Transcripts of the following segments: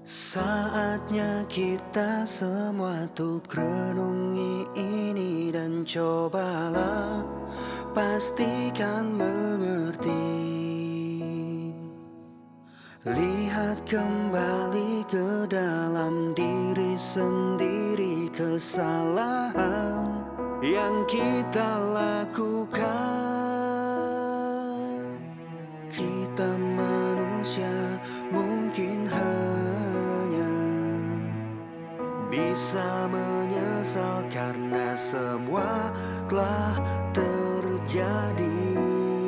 Saatnya kita semua tuh renungi ini dan cobalah pastikan mengerti. Lihat kembali ke dalam diri sendiri kesalahan yang kita lakukan. Kita manusia mungkin hanya bisa menyesal karena semua telah terjadi.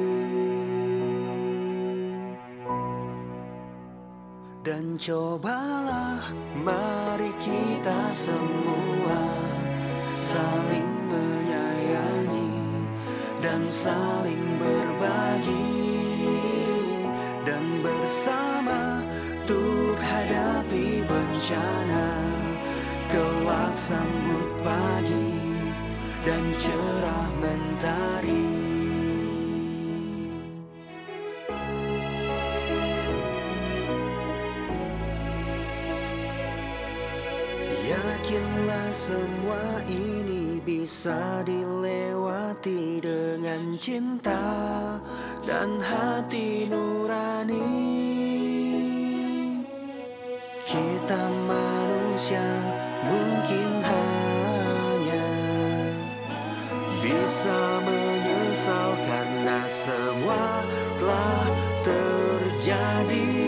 Dan cobalah mari kita semua saling menyayangi dan saling berbagi, dan bersama untuk hadapi bencana. Kelak sambut pagi dan cerah mentari. Yakinlah semua ini bisa dilewati dengan cinta dan hati nurani. Kita manusia mungkin hanya bisa menyesal karena semua telah terjadi.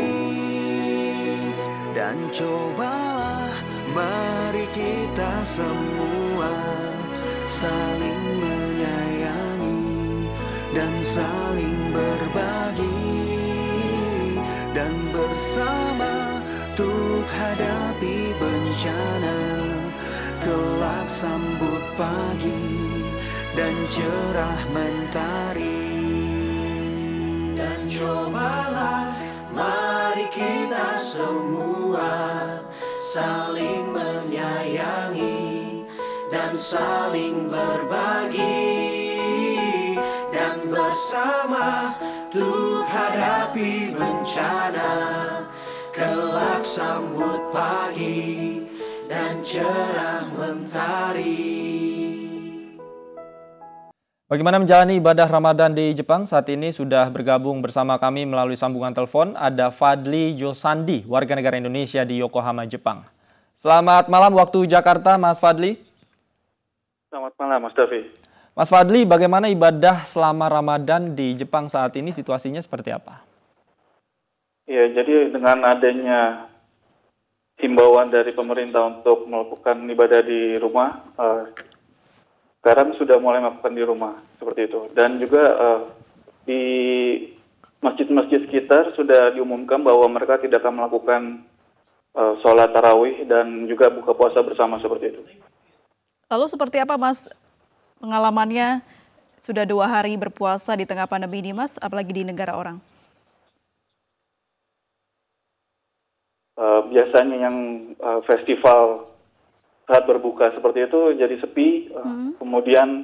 Dan cobalah mari kita semua saling menyayangi dan saling berbagi, dan bersama untuk hadapi bencana. Kelak sambut pagi dan cerah mentari. Dan cobalah mari kita semua saling menyayangi dan saling berbagi, dan bersama untuk hadapi bencana. Kelak sambut pagi dan cerah mentari. Bagaimana menjalani ibadah Ramadan di Jepang? Saat ini sudah bergabung bersama kami melalui sambungan telepon ada Fadli Josandi, warga negara Indonesia di Yokohama, Jepang. Selamat malam waktu Jakarta, Mas Fadli. Selamat malam, Mas Davi. Mas Fadli, bagaimana ibadah selama Ramadan di Jepang saat ini? Situasinya seperti apa? Ya, jadi dengan adanya himbauan dari pemerintah untuk melakukan ibadah di rumah, sekarang sudah mulai melakukan di rumah, seperti itu. Dan juga di masjid-masjid sekitar sudah diumumkan bahwa mereka tidak akan melakukan sholat tarawih dan juga buka puasa bersama, seperti itu. Lalu seperti apa, Mas, pengalamannya sudah 2 hari berpuasa di tengah pandemi ini, Mas, apalagi di negara orang? Biasanya yang festival saat berbuka seperti itu jadi sepi, kemudian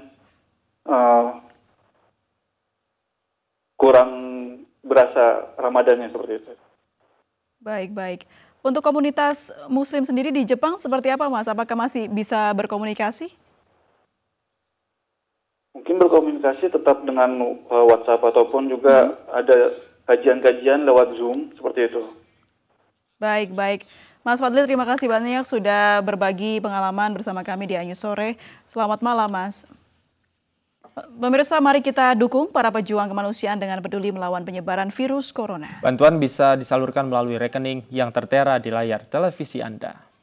kurang berasa Ramadannya, seperti itu. Baik. Untuk komunitas Muslim sendiri di Jepang seperti apa, Mas? Apakah masih bisa berkomunikasi? Mungkin berkomunikasi tetap dengan WhatsApp ataupun juga ada kajian-kajian lewat Zoom, seperti itu. Baik. Mas Fadli, terima kasih banyak sudah berbagi pengalaman bersama kami di Anyu Sore. Selamat malam, Mas. Pemirsa, mari kita dukung para pejuang kemanusiaan dengan peduli melawan penyebaran virus corona. Bantuan bisa disalurkan melalui rekening yang tertera di layar televisi Anda.